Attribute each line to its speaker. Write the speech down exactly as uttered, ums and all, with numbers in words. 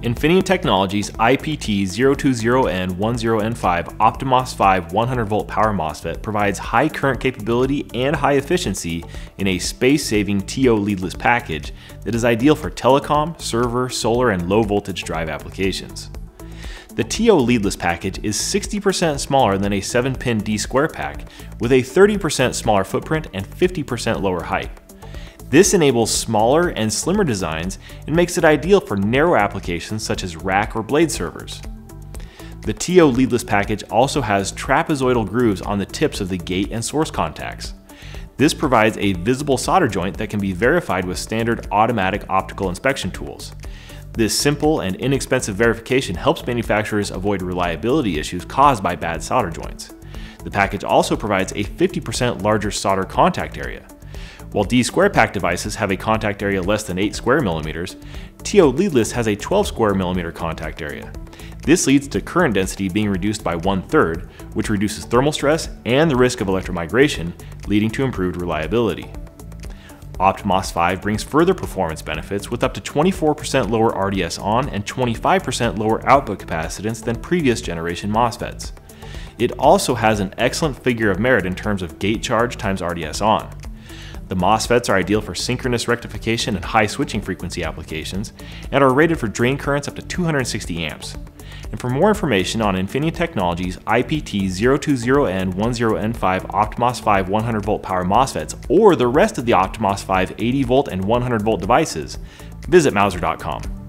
Speaker 1: Infineon Technologies I P T zero two zero N one zero N five OptiMOS five one hundred volt power MOSFET provides high current capability and high efficiency in a space-saving T O leadless package that is ideal for telecom, server, solar, and low voltage drive applications. The T O leadless package is sixty percent smaller than a seven pin D square pack, with a thirty percent smaller footprint and fifty percent lower height. This enables smaller and slimmer designs and makes it ideal for narrow applications such as rack or blade servers. The T O leadless package also has trapezoidal grooves on the tips of the gate and source contacts. This provides a visible solder joint that can be verified with standard automatic optical inspection tools. This simple and inexpensive verification helps manufacturers avoid reliability issues caused by bad solder joints. The package also provides a fifty percent larger solder contact area. While D square pack devices have a contact area less than eight square millimeters, T O leadless has a twelve square millimeter contact area. This leads to current density being reduced by one third, which reduces thermal stress and the risk of electromigration, leading to improved reliability. OptiMOS five brings further performance benefits with up to twenty-four percent lower R D S on and twenty-five percent lower output capacitance than previous generation MOSFETs. It also has an excellent figure of merit in terms of gate charge times R D S on. The MOSFETs are ideal for synchronous rectification and high switching frequency applications and are rated for drain currents up to two hundred sixty amps. And for more information on Infineon Technologies I P T zero two zero N one zero N five OptiMOS five one hundred volt power MOSFETs or the rest of the OptiMOS five eighty volt and one hundred volt devices, visit Mouser dot com.